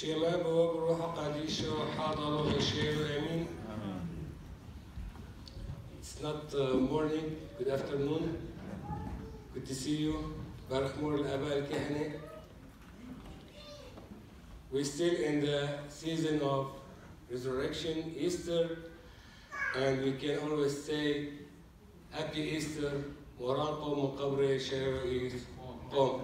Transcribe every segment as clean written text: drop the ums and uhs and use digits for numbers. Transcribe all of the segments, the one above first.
شيما بواب الروح قديشو حاضر وشيرو امين. It's not morning, good afternoon. Good to see you. Baruch Mor al-Aba al-Kahane. We're still in the season of resurrection, Easter, and we can always say, Happy Easter, Moran Qom Muqabre Shara Qom.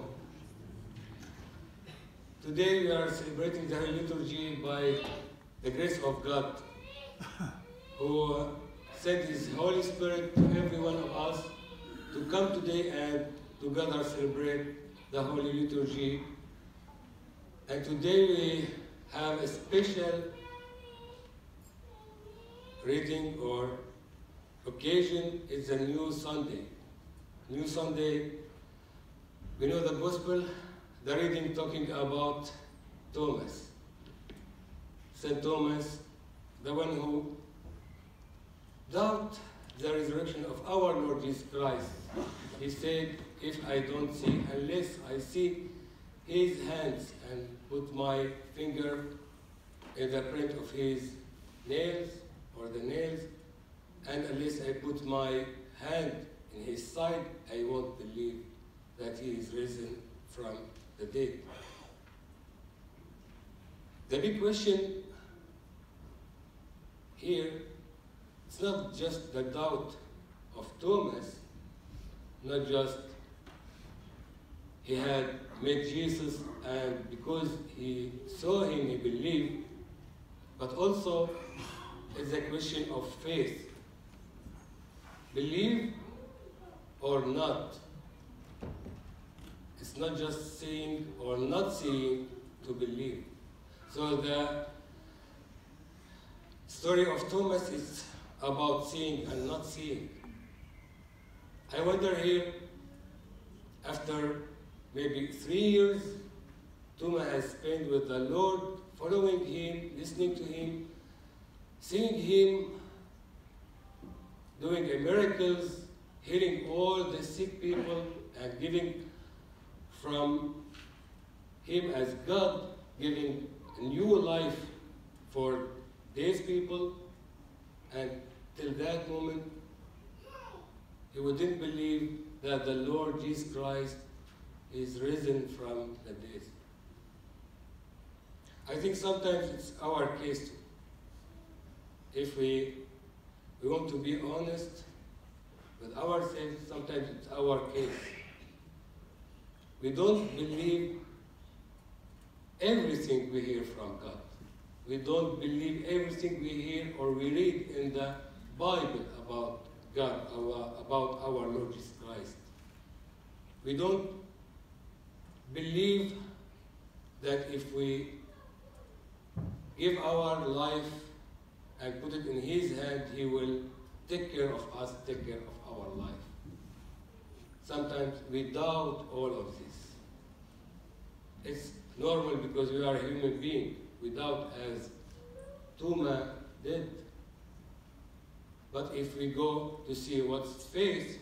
Today we are celebrating the Holy Liturgy by the grace of God, who sent His Holy Spirit to every one of us to come today and together celebrate the Holy Liturgy. And today we have a special reading or occasion. It's a new Sunday. New Sunday, we know the Gospel, the reading talking about Thomas. St. Thomas, the one who doubted the resurrection of our Lord Jesus Christ. He said, if I don't see, unless I see His hands and put my finger in the print of His nails, or the nails, and unless I put my hand in His side, I won't believe that He is risen from the dead. The big question here, it's not just the doubt of Thomas, not just he had met Jesus and because he saw Him, he believed, but also it's a question of faith. Believe or not. It's not just seeing or not seeing to believe. So the story of Thomas is about seeing and not seeing. I wonder here, after maybe 3 years, Thomas has spent with the Lord, following Him, listening to Him, seeing Him, doing miracles, healing all the sick people, and giving from Him as God, giving a new life for these people, and till that moment, he wouldn't believe that the Lord Jesus Christ is risen from the dead. I think sometimes it's our case too. If we want to be honest with ourselves, sometimes it's our case. We don't believe everything we hear from God. We don't believe everything we hear or we read in the Bible about God, about our Lord Jesus Christ. We don't believe that if we give our life and put it in His hand, He will take care of us, take care of our life. Sometimes we doubt all of this. It's normal because we are a human being. We doubt as Thomas did. But if we go to see what's faith,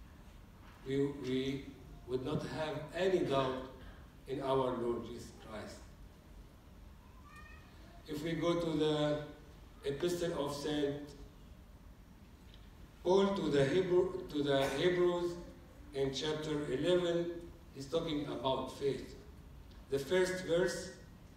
we would not have any doubt in our Lord Jesus Christ. If we go to the Epistle of St. Paul to the Hebrews in chapter 11, he's talking about faith. The first verse,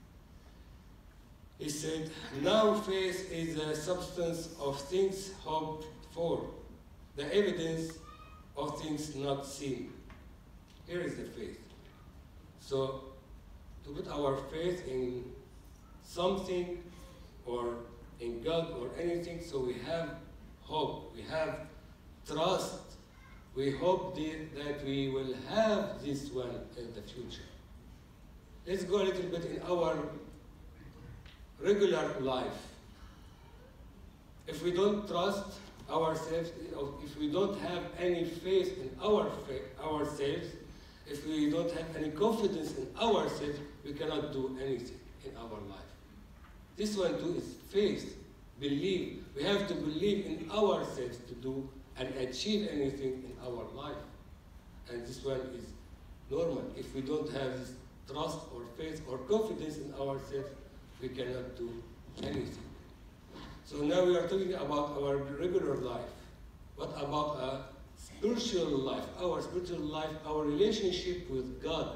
he said, now faith is the substance of things hoped for, the evidence of things not seen. Here is the faith. So, to put our faith in something or in God or anything, so we have hope, we have trust, we hope that we will have this one in the future. Let's go a little bit in our regular life. If we don't trust ourselves, if we don't have any faith in ourselves, if we don't have any confidence in ourselves, we cannot do anything in our life. This one too is faith, believe. We have to believe in ourselves to do and achieve anything in our life. And this one is normal. If we don't have this trust or faith or confidence in ourselves, we cannot do anything. So now we are talking about our regular life. What about a spiritual life? Our spiritual life, our relationship with God.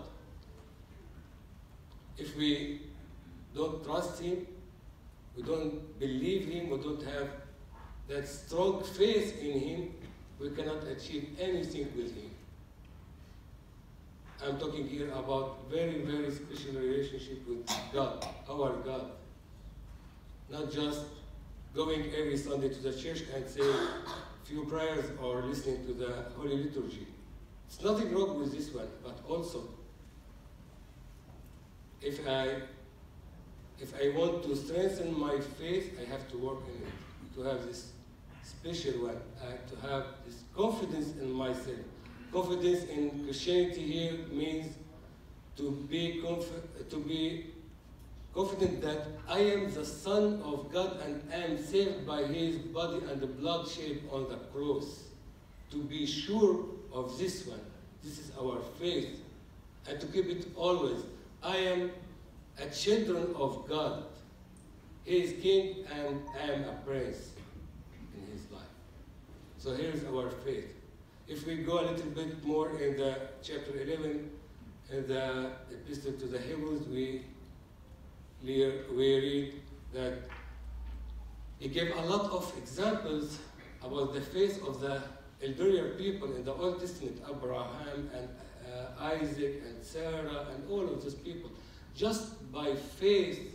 If we don't trust Him, we don't believe Him, we don't have that strong faith in Him, we cannot achieve anything with Him. I'm talking here about very, very special relationship with God, our God. Not just going every Sunday to the church and say a few prayers or listening to the Holy Liturgy. There's nothing wrong with this one, but also, if I want to strengthen my faith, I have to work in it, to have this special one, to have this confidence in myself. Confidence in Christianity here means to be confident that I am the Son of God and I am saved by His body and the blood shed on the cross. To be sure of this one. This is our faith. And to keep it always. I am a children of God. He is king and I am a prince in His life. So here is our faith. If we go a little bit more in the chapter 11, in the Epistle to the Hebrews, we read that he gave a lot of examples about the faith of the elder people in the Old Testament, Abraham and Isaac and Sarah and all of those people. Just by faith,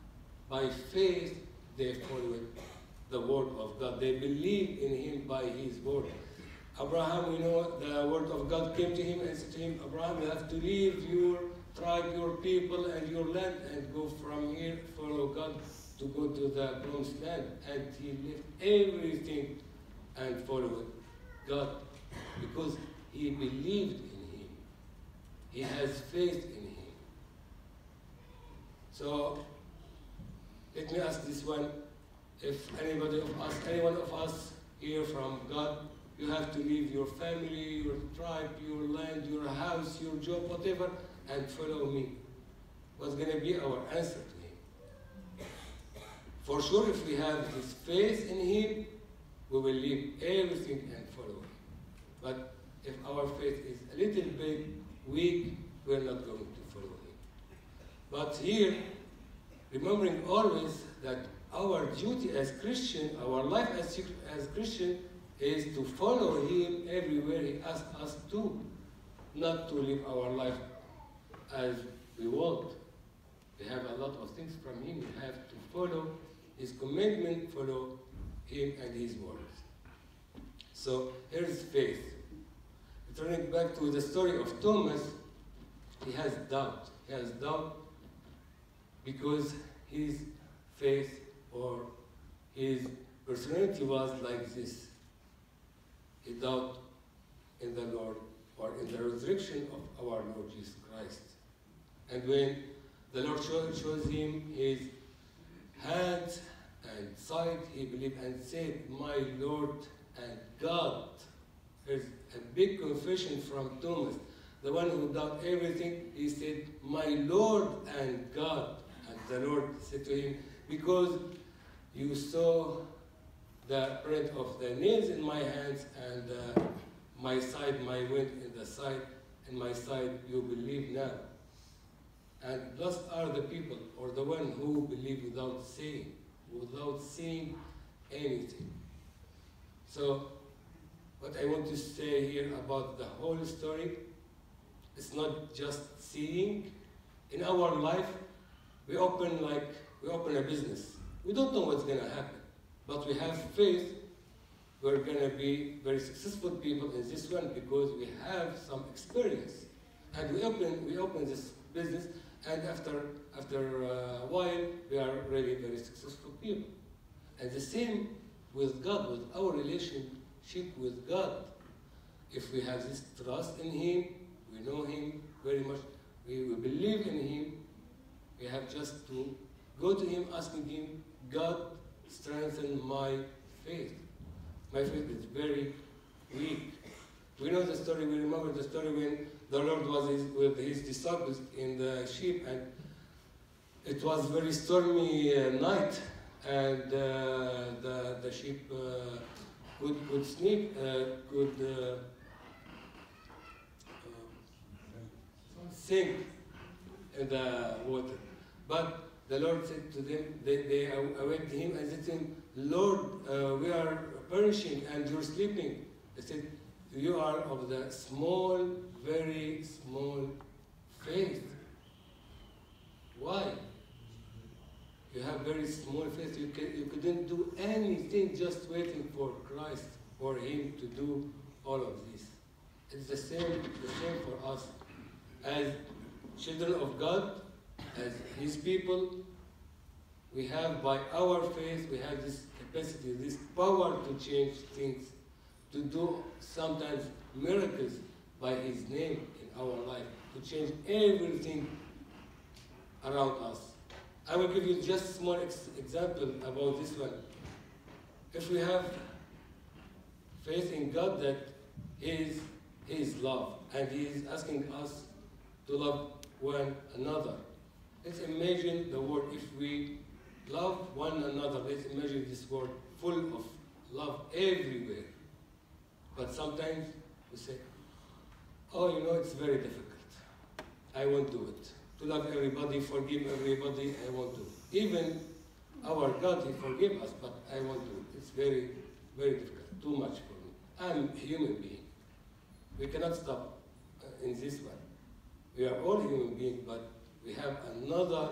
they followed the word of God. They believed in Him by His word. Abraham, we know the word of God came to him and said to him, Abraham, you have to leave your tribe, your people, and your land, and go from here, follow God, to go to the promised land. And he left everything and followed God because he believed in Him. He has faith in Him. So, let me ask this one. If any one of us hear from God, you have to leave your family, your tribe, your land, your house, your job, whatever, and follow me. What's going to be our answer to Him? For sure, if we have this faith in Him, we will leave everything and follow Him. But if our faith is a little bit weak, we're not going to follow Him. But here, remembering always that our duty as Christian, our life as Christian, is to follow Him everywhere He asks us to, not to live our life as we want. We have a lot of things from Him. We have to follow His commandment, follow Him and His words. So here's faith. Returning back to the story of Thomas, he has doubt. He has doubt because his faith or his personality was like this. He doubted in the Lord or in the resurrection of our Lord Jesus Christ. And when the Lord shows him his hands and side, he believed and said, my Lord and God. There's a big confession from Thomas. The one who doubted everything, he said, my Lord and God. And the Lord said to him, because you saw the print of the nails in my hands and my side, my wound in the side, and my side, you believe now. And blessed are the people, or the one who believe without seeing anything. So, what I want to say here about the whole story, it's not just seeing. In our life, we open a business. We don't know what's going to happen, but we have faith. We're going to be very successful people in this one because we have some experience. And we open this business, and after a while, we are really very successful people. And the same with God, with our relationship with God. If we have this trust in Him, we know Him very much, we believe in Him, we have just to go to Him asking Him, God, strengthen my faith. My faith is very weak. We know the story, we remember the story when the Lord was with His disciples in the sheep, and It was very stormy night, and the sheep could sleep, could sink in the water. But the Lord said to them, they awaked him and said to him, Lord, we are perishing and you're sleeping. They said, you are of the small, very small faith. Why? You have very small faith. You couldn't do anything, just waiting for Christ, for him to do all of this. It's the same for us. As children of God, as his people, we have, by our faith, we have this capacity, this power to change things, to do sometimes miracles by his name in our life, to change everything around us. I will give you just a small example about this one. If we have faith in God that he is love, and he is asking us to love one another. Let's imagine the world, if we love one another, let's imagine this world full of love everywhere. But sometimes we say, oh, you know, it's very difficult. I won't do it. To love everybody, forgive everybody, I won't do it. Even our God, he forgives us, but I won't do it. It's very, very difficult, too much for me. I'm a human being. We cannot stop in this one. We are all human beings, but we have another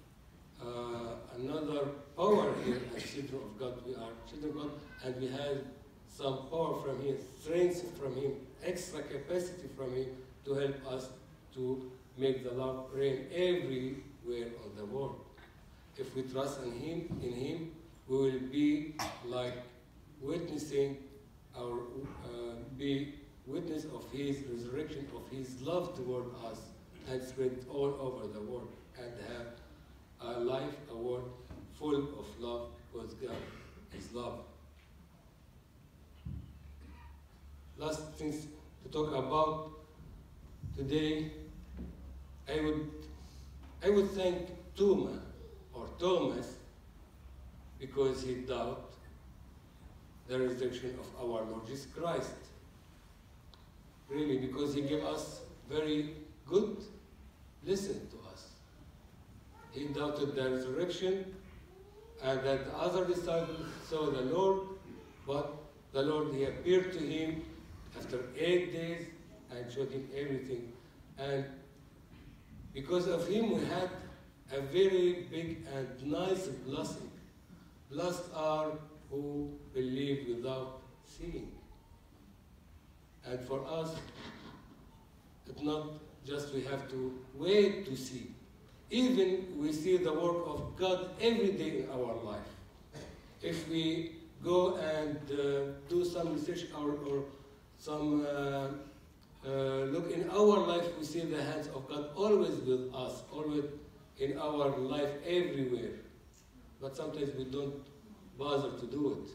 power here as children of God. We are children of God, and we have some power from him, strength from him, extra capacity from him to help us to make the love reign everywhere on the world. If we trust in him, we will be like witnessing be witness of his resurrection, of his love toward us, and spread it all over the world, and have a life, a world full of love, because God is love. Last things to talk about today, I would thank Thomas, because he doubted the resurrection of our Lord Jesus Christ. Really, because he gave us very good lesson to us. He doubted the resurrection, and that the other disciples saw the Lord, but the Lord, he appeared to him after 8 days and showed him everything. And because of him, we had a very big and nice blessing. Blessed are who believe without seeing. And for us, it's not just we have to wait to see. Even we see the work of God every day in our life. If we go and do some research or some look in our life, we see the hands of God always with us, always in our life everywhere. But sometimes we don't bother to do it.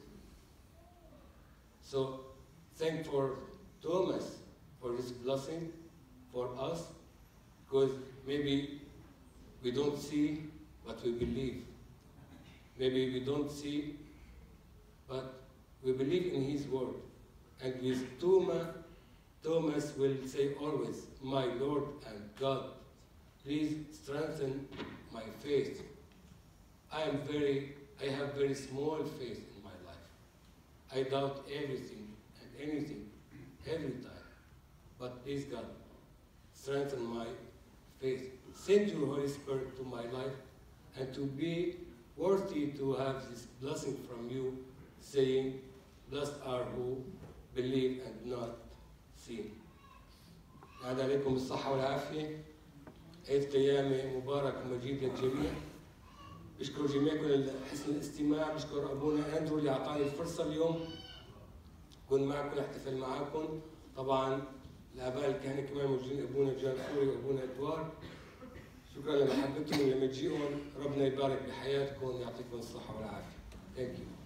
So thank for Thomas for his blessing for us, because maybe we don't see, but we believe. Maybe we don't see, but we believe in his word. And with Thomas will say always, my Lord and God, please strengthen my faith. I have very small faith in my life. I doubt everything and anything, every time. But please God, strengthen my faith. Send your Holy Spirit to my life, and to be worthy to have this blessing from you, saying, blessed are who believe and not see. نعد عليكم الصحة والعافية. عيد قيامة مبارك ومجيد للجميع. بشكر جميعكم لحسن الاستماع. بشكر أبونا أندرو اللي أعطاني الفرصة اليوم أكون معكم أحتفل معكم. طبعا الآباء الكهنة كمان موجودين، أبونا جان خوري وأبونا إدوار. شكرا لمحبتكم ولما تجيئون. ربنا يبارك بحياتكم ويعطيكم الصحة والعافية. Thank you.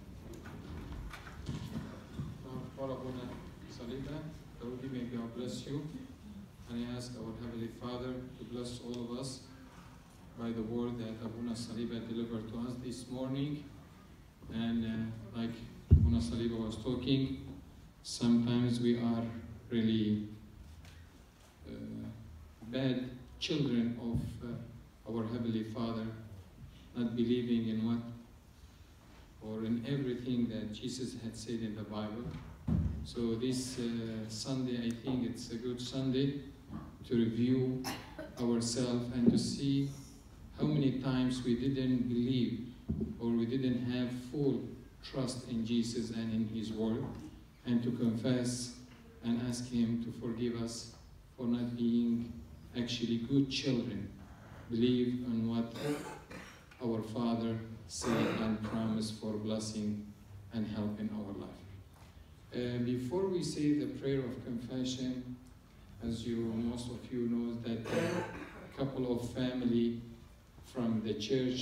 For Abuna Salita, Lord, may God bless you. And I ask our Heavenly Father to bless all of us. by the word that Abuna Saliba delivered to us this morning. And like Abuna Saliba was talking, sometimes we are really bad children of our Heavenly Father, not believing in what or in everything that Jesus had said in the Bible. So this Sunday, I think it's a good Sunday to review ourselves and to see how many times we didn't believe or we didn't have full trust in Jesus and in His Word, and to confess and ask Him to forgive us for not being actually good children, believe on what our Father said and promised for blessing and help in our life. Before we say the prayer of confession, as most of you know, that a couple of family from the church